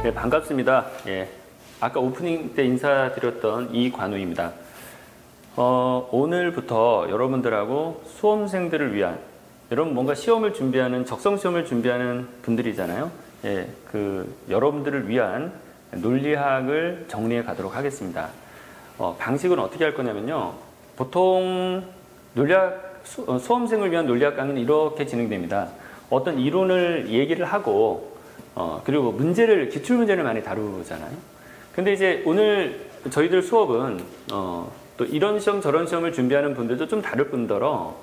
네, 반갑습니다. 예, 아까 오프닝 때 인사드렸던 이관우입니다. 오늘부터 여러분들하고 수험생들을 위한, 여러분 뭔가 시험을 준비하는, 적성시험을 준비하는 분들이잖아요. 예, 여러분들을 위한 논리학을 정리해 가도록 하겠습니다. 방식은 어떻게 할 거냐면요. 보통 수험생을 위한 논리학 강의는 이렇게 진행됩니다. 어떤 이론을 얘기를 하고, 그리고 기출문제를 많이 다루잖아요. 근데 이제 오늘 저희들 수업은, 또 이런 시험 저런 시험을 준비하는 분들도 좀 다를 뿐더러,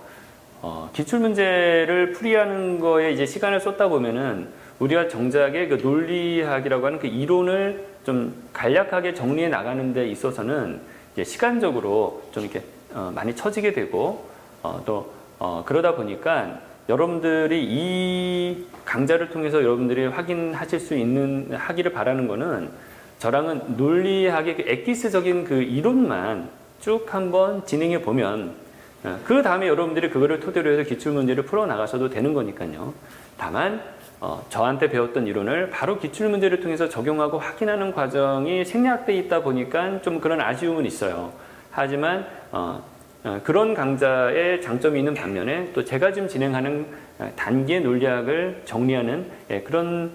기출문제를 풀이하는 거에 이제 시간을 쏟다 보면은 우리가 정작에 그 논리학이라고 하는 그 이론을 좀 간략하게 정리해 나가는 데 있어서는 이제 시간적으로 좀 이렇게 많이 처지게 되고, 그러다 보니까 여러분들이 이 강좌를 통해서 여러분들이 확인하실 수 하기를 바라는 거는, 저랑은 논리학의 그 엑기스적인 그 이론만 쭉 한번 진행해 보면, 그 다음에 여러분들이 그거를 토대로 해서 기출문제를 풀어 나가셔도 되는 거니까요. 다만 저한테 배웠던 이론을 바로 기출문제를 통해서 적용하고 확인하는 과정이 생략되어 있다 보니까 좀 그런 아쉬움은 있어요. 하지만 그런 강좌의 장점이 있는 반면에, 또 제가 지금 진행하는 단계 논리학을 정리하는 그런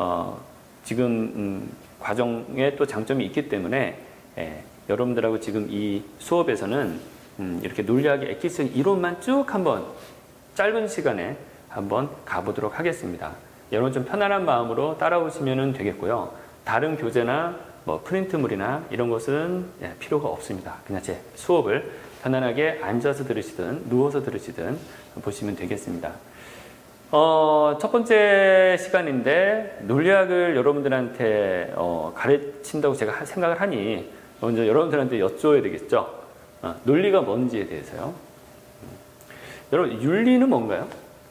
지금 과정에 또 장점이 있기 때문에, 여러분들하고 지금 이 수업에서는 이렇게 논리학의 엑기스 이론만 쭉 한번 짧은 시간에 한번 가보도록 하겠습니다. 여러분 좀 편안한 마음으로 따라오시면 되겠고요. 다른 교재나 뭐 프린트물이나 이런 것은 필요가 없습니다. 그냥 제 수업을 편안하게 앉아서 들으시든 누워서 들으시든 보시면 되겠습니다. 첫 번째 시간인데, 논리학을 여러분들한테 가르친다고 제가 생각을 하니 먼저 여러분들한테 여쭤야 되겠죠. 논리가 뭔지에 대해서요. 여러분, 윤리는 뭔가요?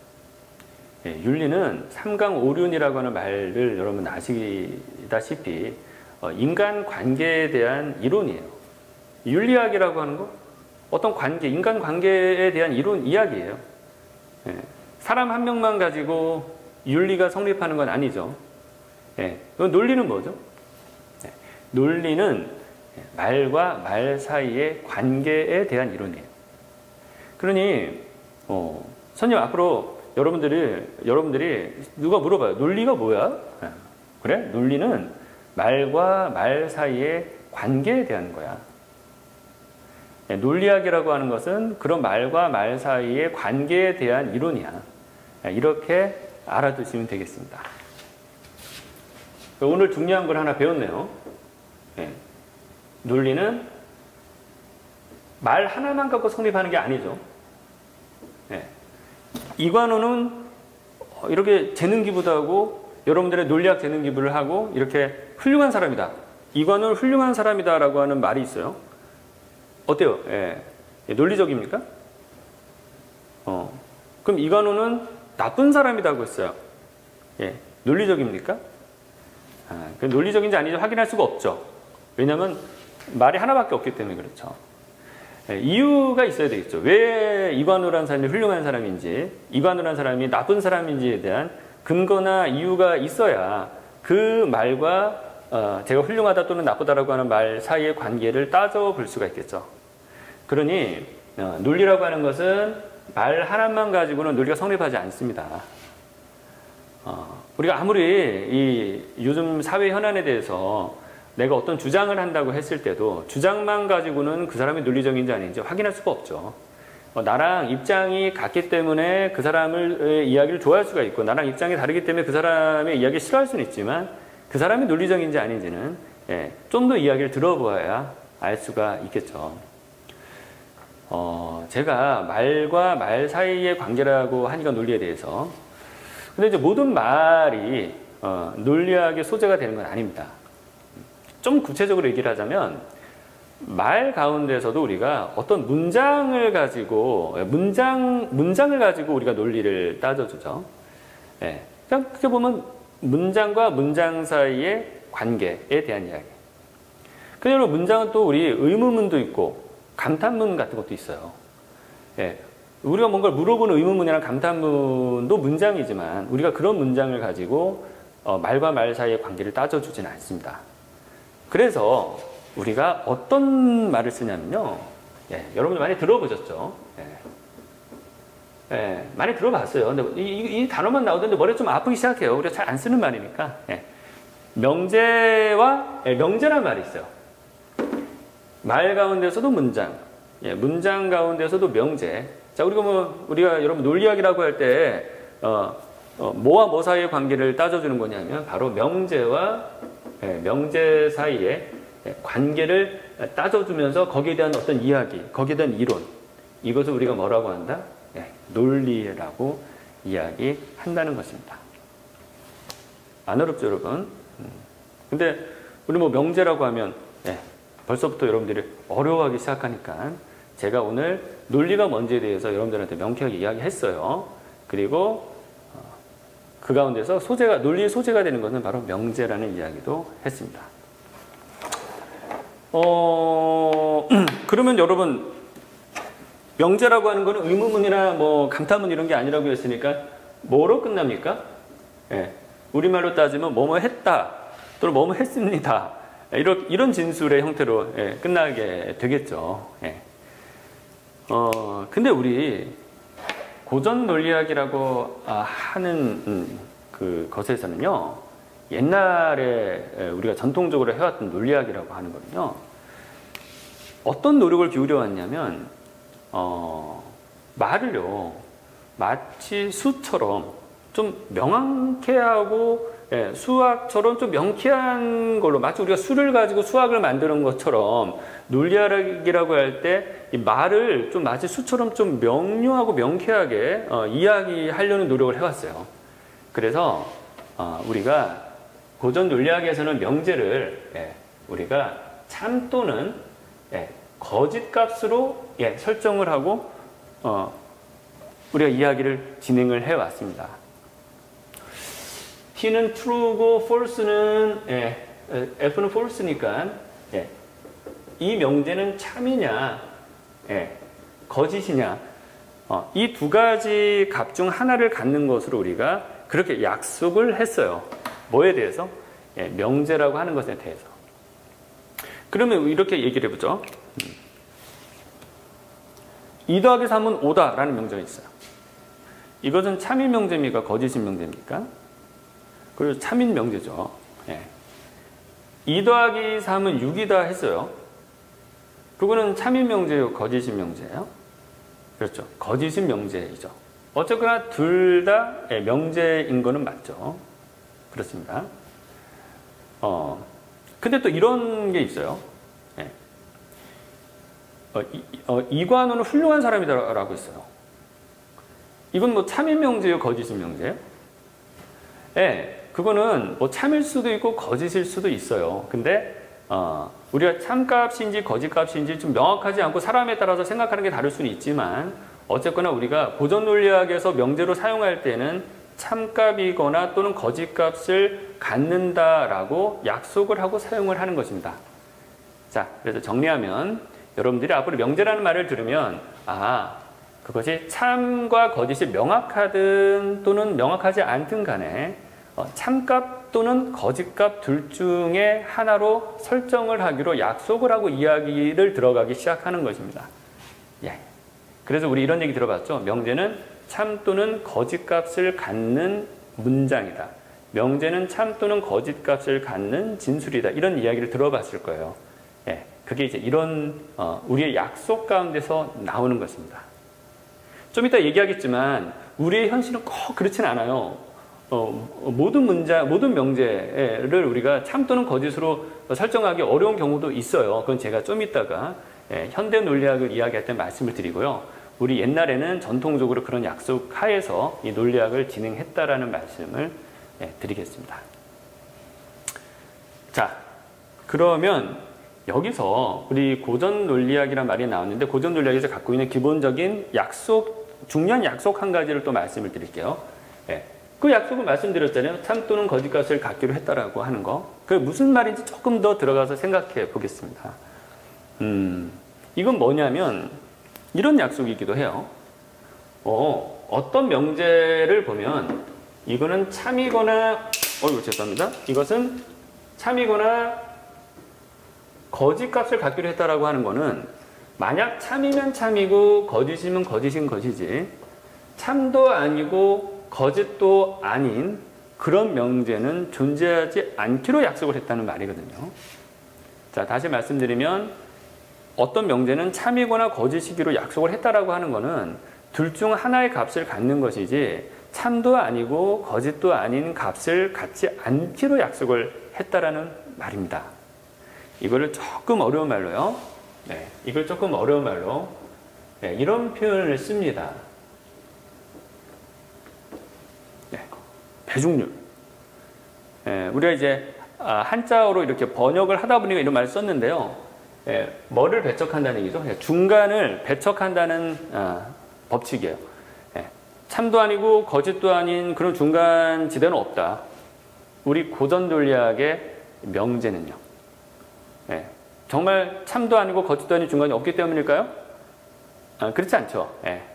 윤리는 삼강오륜이라고 하는 말을 여러분 아시다시피 인간 관계에 대한 이론이에요. 윤리학이라고 하는 거 어떤 관계, 인간 관계에 대한 이론 이야기예요. 사람 한 명만 가지고 윤리가 성립하는 건 아니죠. 논리는 뭐죠? 논리는 말과 말 사이의 관계에 대한 이론이에요. 그러니 선생님, 앞으로 여러분들이 누가 물어봐요. 논리가 뭐야? 그래? 논리는 말과 말 사이의 관계에 대한 거야. 논리학이라고 하는 것은 그런 말과 말 사이의 관계에 대한 이론이야. 이렇게 알아두시면 되겠습니다. 오늘 중요한 걸 하나 배웠네요. 논리는 말 하나만 갖고 성립하는 게 아니죠. 이관우는 이렇게 재능 기부도 하고, 여러분들의 논리학 재능 기부를 하고, 이렇게 훌륭한 사람이다. 이관우는 훌륭한 사람이다 라고 하는 말이 있어요. 어때요? 논리적입니까? 그럼 이관우는 나쁜 사람이라고 했어요. 논리적입니까? 논리적인지 아닌지 확인할 수가 없죠. 왜냐하면 말이 하나밖에 없기 때문에 그렇죠. 이유가 있어야 되겠죠. 왜 이관우라는 사람이 훌륭한 사람인지, 이관우라는 사람이 나쁜 사람인지에 대한 근거나 이유가 있어야 그 말과 제가 훌륭하다 또는 나쁘다라고 하는 말 사이의 관계를 따져볼 수가 있겠죠. 그러니 논리라고 하는 것은 말 하나만 가지고는 논리가 성립하지 않습니다. 우리가 아무리 요즘 사회 현안에 대해서 내가 어떤 주장을 한다고 했을 때도 주장만 가지고는 그 사람이 논리적인지 아닌지 확인할 수가 없죠. 나랑 입장이 같기 때문에 그 사람의 이야기를 좋아할 수가 있고, 나랑 입장이 다르기 때문에 그 사람의 이야기를 싫어할 수는 있지만, 그 사람이 논리적인지 아닌지는 좀 더 이야기를 들어보아야 알 수가 있겠죠. 제가 말과 말 사이의 관계라고 하니까 논리에 대해서, 근데 이제 모든 말이 논리학의 소재가 되는 건 아닙니다. 좀 구체적으로 얘기를 하자면, 말 가운데서도 우리가 어떤 문장을 가지고 우리가 논리를 따져주죠. 그렇게 보면 문장과 문장 사이의 관계에 대한 이야기. 그리고 문장은 또 우리 의문문도 있고 감탄문 같은 것도 있어요. 우리가 뭔가를 물어보는 의문문이랑 감탄문도 문장이지만, 우리가 그런 문장을 가지고 말과 말 사이의 관계를 따져주지는 않습니다. 그래서 우리가 어떤 말을 쓰냐면요. 여러분들 많이 들어보셨죠? 많이 들어봤어요. 근데 이 단어만 나오던데 머리가 좀 아프기 시작해요. 우리가 잘 안 쓰는 말이니까. 명제와 명제란 말이 있어요. 말 가운데서도 문장, 문장 가운데서도 명제. 자, 우리가 여러분 논리학이라고 할 때 뭐와 뭐 사이의 관계를 따져주는 거냐면 바로 명제와 명제 사이의 관계를 따져주면서 거기에 대한 어떤 이야기, 거기에 대한 이론, 이것을 우리가 뭐라고 한다? 논리라고 이야기한다는 것입니다. 안 어렵죠, 여러분? 근데 우리 뭐 명제라고 하면 벌써부터 여러분들이 어려워하기 시작하니까 제가 오늘 논리가 뭔지에 대해서 여러분들한테 명쾌하게 이야기했어요. 그리고 그 가운데서 논리의 소재가 되는 것은 바로 명제라는 이야기도 했습니다. 그러면 여러분, 명제라고 하는 거는 의문문이나 뭐 감탄문 이런 게 아니라고 했으니까 뭐로 끝납니까? 우리말로 따지면 뭐뭐 했다 또는 뭐뭐 했습니다. 이런 진술의 형태로 끝나게 되겠죠. 근데 우리 고전 논리학이라고 하는 그 것에서는요, 옛날에 우리가 전통적으로 해왔던 논리학이라고 하는 거는요, 어떤 노력을 기울여 왔냐면, 말을요, 마치 수처럼 좀 명확해 하고, 수학처럼 좀 명쾌한 걸로, 마치 우리가 수를 가지고 수학을 만드는 것처럼 논리학이라고 할 때 이 말을 좀 마치 수처럼 좀 명료하고 명쾌하게 이야기하려는 노력을 해왔어요. 그래서 우리가 고전 논리학에서는 명제를 우리가 참 또는 거짓 값으로 설정을 하고 우리가 이야기를 진행을 해왔습니다. T는 true고 false는 F는 false니까 이 명제는 참이냐 거짓이냐 이 두 가지 값 중 하나를 갖는 것으로 우리가 그렇게 약속을 했어요. 뭐에 대해서? 명제라고 하는 것에 대해서. 그러면 이렇게 얘기를 해보죠. 2 더하기 3은 5다 라는 명제가 있어요. 이것은 참인 명제입니까? 거짓인 명제입니까? 그리고 참인 명제죠. 2 더하기 3은 6이다 했어요. 그거는 참인 명제요, 거짓인 명제예요? 그렇죠. 거짓인 명제이죠. 어쨌거나 둘 다 명제인 거는 맞죠. 그렇습니다. 근데 또 이런 게 있어요. 이관우는 훌륭한 사람이다라고 있어요. 이건 뭐 참인 명제요, 거짓인 명제예요? 그거는 뭐 참일 수도 있고 거짓일 수도 있어요. 근데 우리가 참값인지 거짓값인지 좀 명확하지 않고 사람에 따라서 생각하는 게 다를 수는 있지만 어쨌거나 우리가 고전 논리학에서 명제로 사용할 때는 참값이거나 또는 거짓값을 갖는다라고 약속을 하고 사용을 하는 것입니다. 자, 그래서 정리하면 여러분들이 앞으로 명제라는 말을 들으면 그것이 참과 거짓이 명확하든 또는 명확하지 않든 간에 참값 또는 거짓값 둘 중에 하나로 설정을 하기로 약속을 하고 이야기를 들어가기 시작하는 것입니다. 그래서 우리 이런 얘기 들어봤죠. 명제는 참 또는 거짓값을 갖는 문장이다. 명제는 참 또는 거짓값을 갖는 진술이다. 이런 이야기를 들어봤을 거예요. 그게 이제 이런 우리의 약속 가운데서 나오는 것입니다. 좀 이따 얘기하겠지만 우리의 현실은 꼭 그렇진 않아요. 모든 명제를 우리가 참 또는 거짓으로 설정하기 어려운 경우도 있어요. 그건 제가 좀 이따가 현대 논리학을 이야기할 때 말씀을 드리고요. 우리 옛날에는 전통적으로 그런 약속 하에서 이 논리학을 진행했다라는 말씀을 드리겠습니다. 자, 그러면 여기서 우리 고전 논리학이란 말이 나왔는데 고전 논리학에서 갖고 있는 기본적인 중요한 약속 한 가지를 또 말씀을 드릴게요. 그 약속을 말씀드렸잖아요. 참 또는 거짓값을 갖기로 했다라고 하는 거. 그게 무슨 말인지 조금 더 들어가서 생각해 보겠습니다. 이건 뭐냐면 이런 약속이기도 해요. 어떤 명제를 보면 이거는 참이거나 죄송합니다. 이것은 참이거나 거짓값을 갖기로 했다라고 하는 거는 만약 참이면 참이고 거짓이면 거짓인 것이지 참도 아니고 거짓도 아닌 그런 명제는 존재하지 않기로 약속을 했다는 말이거든요. 자, 다시 말씀드리면 어떤 명제는 참이거나 거짓이기로 약속을 했다라고 하는 거는 둘 중 하나의 값을 갖는 것이지 참도 아니고 거짓도 아닌 값을 갖지 않기로 약속을 했다라는 말입니다. 이거를 조금 어려운 말로요. 네, 이걸 조금 어려운 말로 이런 표현을 씁니다. 배중률. 우리가 이제 한자어로 이렇게 번역을 하다 보니까 이런 말을 썼는데요. 뭐를 배척한다는 얘기죠? 중간을 배척한다는 법칙이에요. 참도 아니고 거짓도 아닌 그런 중간 지대는 없다. 우리 고전 논리학의 명제는요. 정말 참도 아니고 거짓도 아닌 중간이 없기 때문일까요? 그렇지 않죠.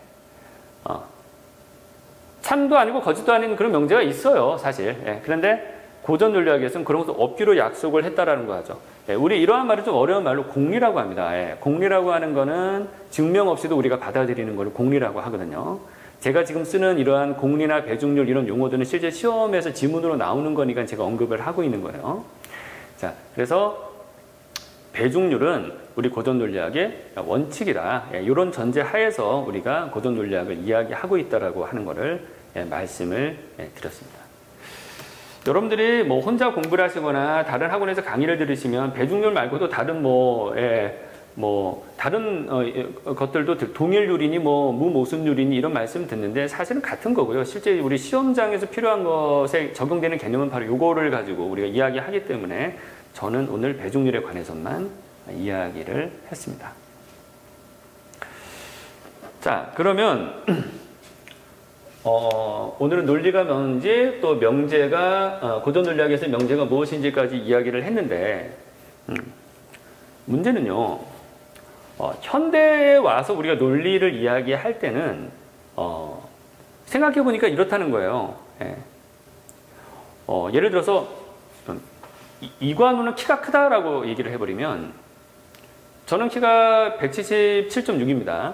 참도 아니고 거짓도 아닌 그런 명제가 있어요, 사실. 그런데 고전 논리학에서는 그런 것도 없기로 약속을 했다라는 거 하죠. 우리 이러한 말을 좀 어려운 말로 공리라고 합니다. 공리라고 하는 거는 증명 없이도 우리가 받아들이는 것을 공리라고 하거든요. 제가 지금 쓰는 이러한 공리나 배중률 이런 용어들은 실제 시험에서 지문으로 나오는 거니까 제가 언급을 하고 있는 거예요. 자, 그래서 배중률은 우리 고전 논리학의 원칙이다. 이런 전제 하에서 우리가 고전 논리학을 이야기하고 있다라고 하는 것을 말씀을 드렸습니다. 여러분들이 뭐 혼자 공부를 하시거나 다른 학원에서 강의를 들으시면 배중률 말고도 다른 다른 것들도 동일률이니 무모순률이니 이런 말씀 듣는데 사실은 같은 거고요. 실제 우리 시험장에서 필요한 것에 적용되는 개념은 바로 요거를 가지고 우리가 이야기하기 때문에 저는 오늘 배중률에 관해서만 이야기를 했습니다. 자, 그러면 오늘은 논리가 뭔지 또 명제가 고전 논리학에서 명제가 무엇인지까지 이야기를 했는데 문제는요. 현대에 와서 우리가 논리를 이야기할 때는 생각해 보니까 이렇다는 거예요. 예를 들어서 이관우는 키가 크다라고 얘기를 해버리면 저는 키가 177.6입니다.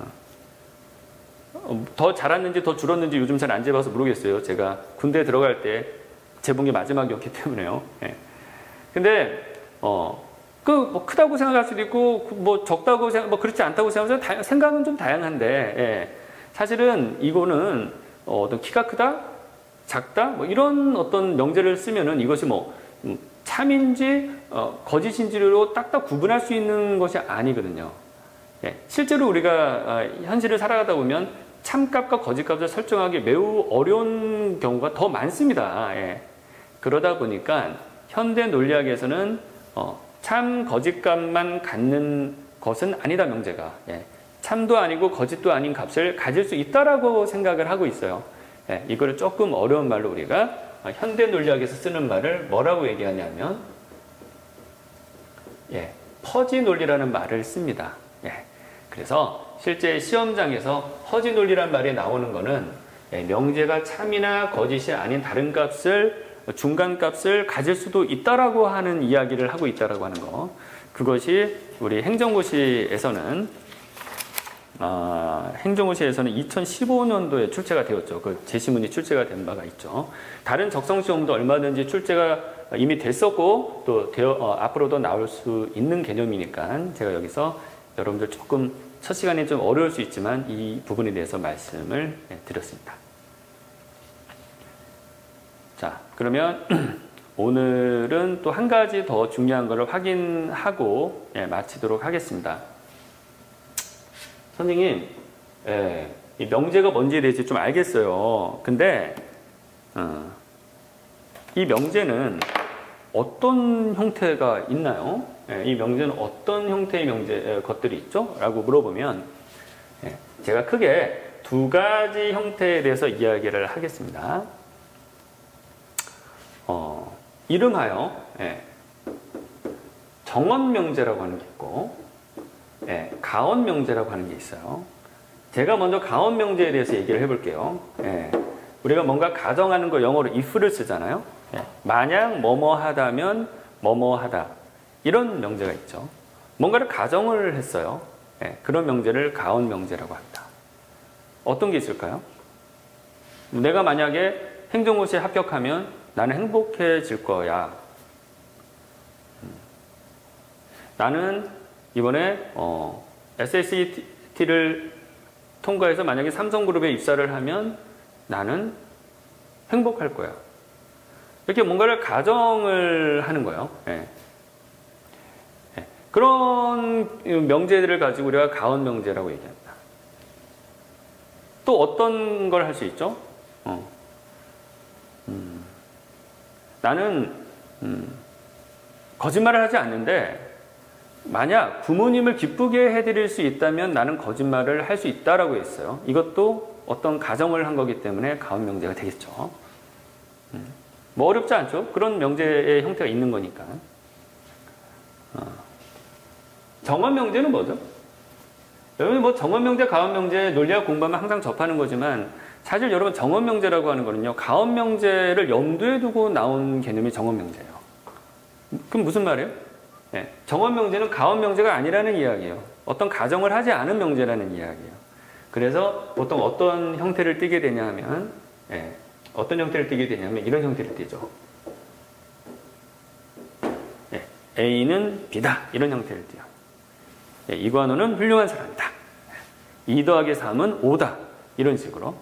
더 자랐는지 더 줄었는지 요즘 잘 안 재봐서 모르겠어요. 제가 군대 들어갈 때 재본 게 마지막이었기 때문에요. 근데 크다고 생각할 수도 있고 적다고 그렇지 않다고 생각하면 생각은 좀 다양한데 사실은 이거는 어떤 키가 크다, 작다 이런 어떤 명제를 쓰면은 이것이 참인지 거짓인지로 딱딱 구분할 수 있는 것이 아니거든요. 실제로 우리가 현실을 살아가다 보면 참값과 거짓값을 설정하기 매우 어려운 경우가 더 많습니다. 그러다 보니까 현대 논리학에서는 참 거짓값만 갖는 것은 아니다 명제가 참도 아니고 거짓도 아닌 값을 가질 수 있다라고 생각을 하고 있어요. 이거를 조금 어려운 말로 우리가 현대 논리학에서 쓰는 말을 뭐라고 얘기하냐면 퍼지 논리라는 말을 씁니다. 그래서 실제 시험장에서 허지 논리란 말이 나오는 거는 명제가 참이나 거짓이 아닌 다른 값을 중간값을 가질 수도 있다라고 하는 이야기를 하고 있다라고 하는 거. 그것이 우리 행정고시에서는 2015년도에 출제가 되었죠. 그 제시문이 출제가 된 바가 있죠. 다른 적성시험도 얼마든지 출제가 이미 됐었고 또 앞으로도 나올 수 있는 개념이니까 제가 여기서 여러분들 조금 첫 시간이 좀 어려울 수 있지만 이 부분에 대해서 말씀을 드렸습니다. 자, 그러면 오늘은 또 한 가지 더 중요한 것을 확인하고 마치도록 하겠습니다. 선생님, 이 명제가 뭔지에 대해서 좀 알겠어요. 근데 이 명제는 어떤 형태가 있나요? 이 명제는 어떤 형태의 것들이 있죠? 라고 물어보면 제가 크게 두 가지 형태에 대해서 이야기를 하겠습니다. 이름하여 정언명제라고 하는 게 있고 가언명제라고 하는 게 있어요. 제가 먼저 가언명제에 대해서 얘기를 해볼게요. 우리가 뭔가 가정하는 거 영어로 if를 쓰잖아요. 만약 뭐뭐 하다면 뭐뭐 하다. 이런 명제가 있죠. 뭔가를 가정을 했어요. 예, 그런 명제를 가언 명제라고 합니다. 어떤 게 있을까요? 내가 만약에 행정고시에 합격하면 나는 행복해질 거야. 나는 이번에 SAT를 통과해서 만약에 삼성그룹에 입사를 하면 나는 행복할 거야. 이렇게 뭔가를 가정을 하는 거예요. 예. 예. 그런 명제들을 가지고 우리가 가언 명제라고 얘기합니다. 또 어떤 걸 할 수 있죠? 나는 거짓말을 하지 않는데 만약 부모님을 기쁘게 해드릴 수 있다면 나는 거짓말을 할 수 있다라고 했어요. 이것도 어떤 가정을 한 거기 때문에 가언 명제가 되겠죠. 뭐 어렵지 않죠? 그런 명제의 형태가 있는 거니까. 정언 명제는 뭐죠? 여러분 뭐 정언 명제, 가언 명제 논리학 공부하면 항상 접하는 거지만 사실 여러분 정언 명제라고 하는 거는요. 가언 명제를 염두에 두고 나온 개념이 정언 명제예요. 그럼 무슨 말이에요? 네, 정언 명제는 가언 명제가 아니라는 이야기예요. 어떤 가정을 하지 않은 명제라는 이야기예요. 그래서 보통 어떤 형태를 띠게 되냐 하면 어떤 형태를 띠게 되냐면 이런 형태를 띠죠. A는 B다. 이런 형태를 띠요. 이관호는 훌륭한 사람이다. 2 더하기 3은 5다. 이런 식으로.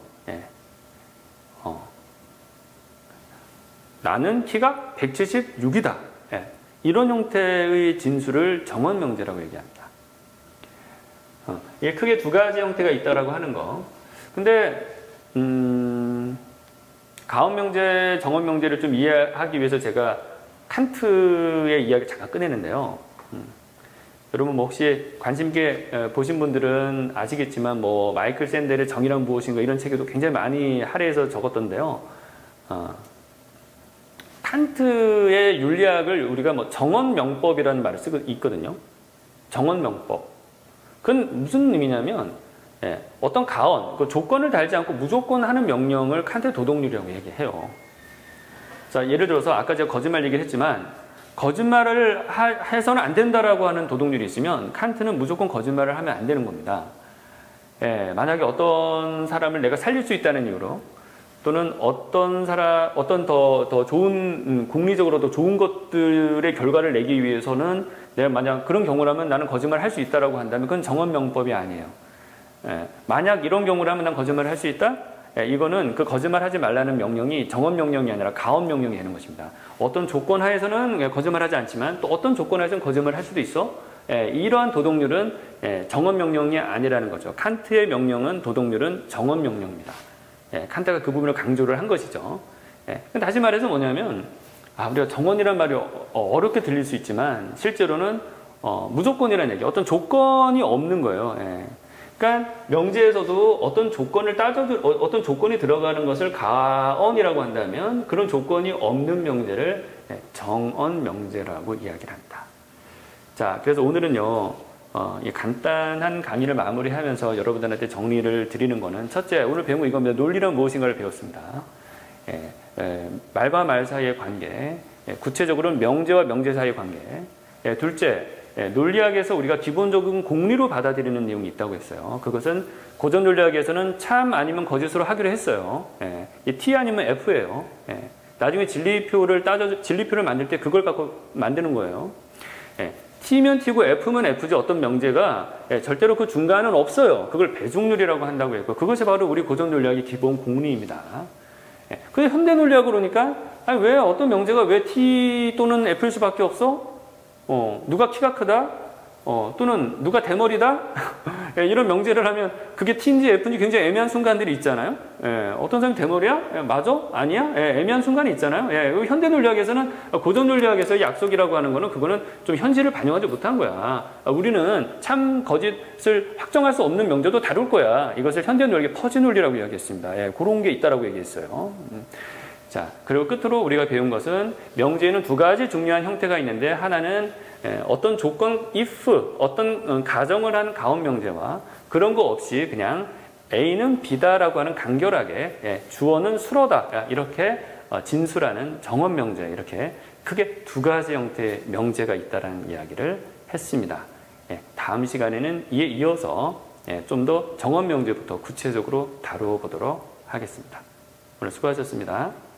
나는 키가 176이다. 이런 형태의 진술을 정언 명제라고 얘기합니다. 이게 크게 두 가지 형태가 있다라고 하는 거. 근데 가언 명제, 정언 명제를 좀 이해하기 위해서 제가 칸트의 이야기 잠깐 꺼내는데요. 여러분 뭐 혹시 관심 있게 보신 분들은 아시겠지만 뭐 마이클 샌델의 정의란 무엇인가 이런 책에도 굉장히 많이 할애해서 적었던데요. 칸트의 윤리학을 우리가 뭐 정언명법이라는 말을 쓰고 있거든요. 정언명법. 그건 무슨 의미냐면 어떤 가언, 그 조건을 달지 않고 무조건 하는 명령을 칸트의 도덕률이라고 얘기해요. 자, 예를 들어서 아까 제가 거짓말 얘기를 했지만 거짓말을 해서는 안 된다라고 하는 도덕률이 있으면 칸트는 무조건 거짓말을 하면 안 되는 겁니다. 만약에 어떤 사람을 내가 살릴 수 있다는 이유로 또는 어떤 더 좋은 공리적으로 더 좋은 것들의 결과를 내기 위해서는 내가 만약 그런 경우라면 나는 거짓말을 할 수 있다라고 한다면 그건 정언명법이 아니에요. 만약 이런 경우라면 난 거짓말을 할 수 있다? 이거는 그 거짓말하지 말라는 명령이 정언 명령이 아니라 가언 명령이 되는 것입니다. 어떤 조건 하에서는 거짓말하지 않지만 또 어떤 조건 하에서는 거짓말을 할 수도 있어. 이러한 도덕률은 정언 명령이 아니라는 거죠. 칸트의 명령은 도덕률은 정언 명령입니다. 칸트가 그 부분을 강조를 한 것이죠. 다시 말해서 뭐냐면 우리가 정언이란 말이 어렵게 들릴 수 있지만 실제로는 무조건이라는 얘기, 어떤 조건이 없는 거예요. 그러니까 명제에서도 어떤 조건이 들어가는 것을 가언이라고 한다면 그런 조건이 없는 명제를 정언 명제라고 이야기를 합니다. 자, 그래서 오늘은요, 이 간단한 강의를 마무리하면서 여러분들한테 정리를 드리는 거는 첫째, 오늘 배운 거 이겁니다. 논리란 무엇인가를 배웠습니다. 말과 말 사이의 관계, 구체적으로는 명제와 명제 사이의 관계. 둘째, 논리학에서 우리가 기본적인 공리로 받아들이는 내용이 있다고 했어요. 그것은 고전 논리학에서는 참 아니면 거짓으로 하기로 했어요. 이 T 아니면 F예요. 나중에 진리표를 만들 때 그걸 갖고 만드는 거예요. T면 T고 F면 F지 어떤 명제가 절대로 그 중간은 없어요. 그걸 배중률이라고 한다고 했고 그것이 바로 우리 고전 논리학의 기본 공리입니다. 근데 현대 논리학으로 그러니까 왜 어떤 명제가 왜 T 또는 F일 수밖에 없어? 누가 키가 크다? 또는 누가 대머리다? 이런 명제를 하면 그게 T인지 F인지 굉장히 애매한 순간들이 있잖아요. 어떤 사람이 대머리야? 맞아? 아니야? 애매한 순간이 있잖아요. 현대 논리학에서는 고전 논리학에서의 약속이라고 하는 거는 그거는 좀 현실을 반영하지 못한 거야. 우리는 참 거짓을 확정할 수 없는 명제도 다룰 거야. 이것을 현대 논리학의 퍼지 논리라고 이야기했습니다. 그런 게 있다라고 얘기했어요. 자, 그리고 끝으로 우리가 배운 것은 명제에는 두 가지 중요한 형태가 있는데 하나는 어떤 조건, if, 어떤 가정을 한 가언 명제와 그런 거 없이 그냥 A는 B다라고 하는 간결하게 주어는 수로다 이렇게 진술하는 정언 명제, 이렇게 크게 두 가지 형태의 명제가 있다는 이야기를 했습니다. 다음 시간에는 이에 이어서 좀 더 정언 명제부터 구체적으로 다루어 보도록 하겠습니다. 오늘 수고하셨습니다.